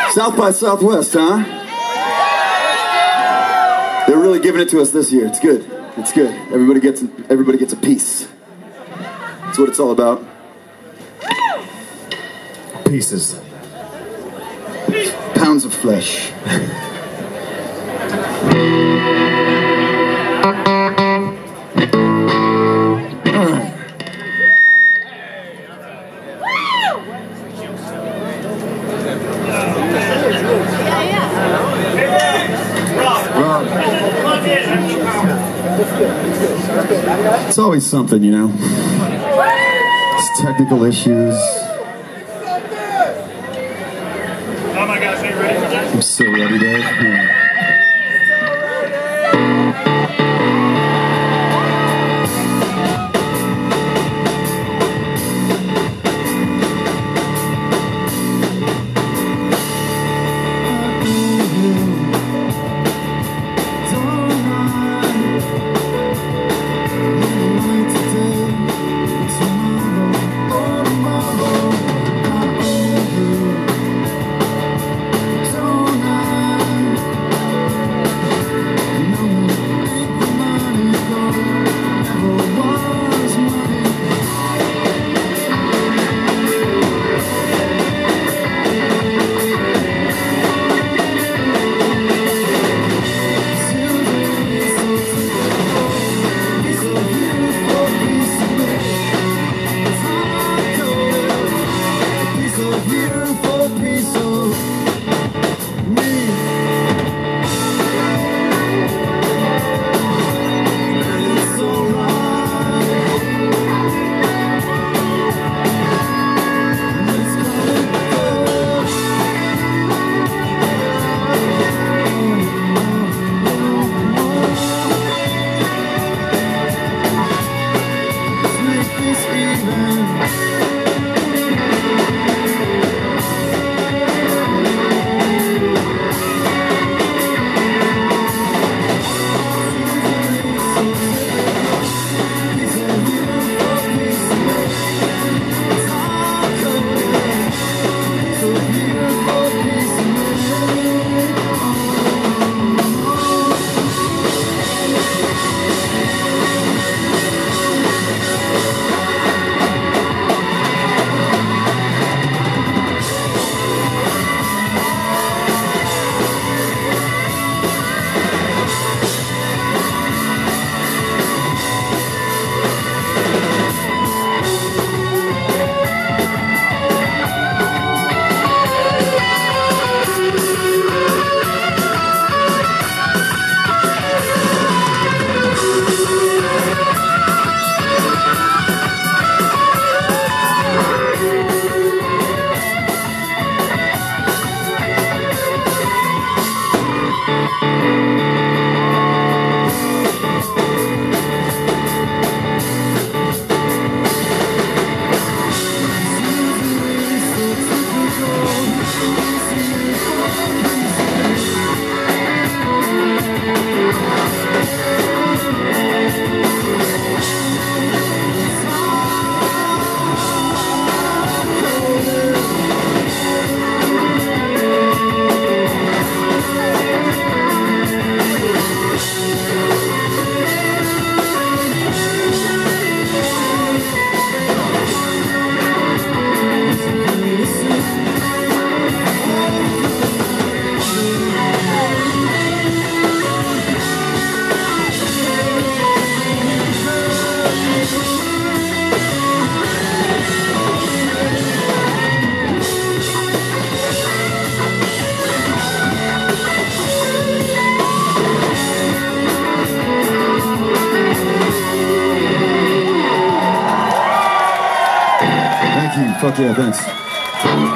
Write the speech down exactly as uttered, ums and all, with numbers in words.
South by Southwest, huh? They're really giving it to us this year. It's good. It's good. Everybody gets everybody gets a piece. That's what it's all about. Pieces. Pounds of flesh. It's always something, you know. It's technical issues. Oh my gosh, are you ready for this? I'm so ready, Dave. Yeah. Fuck yeah, thanks.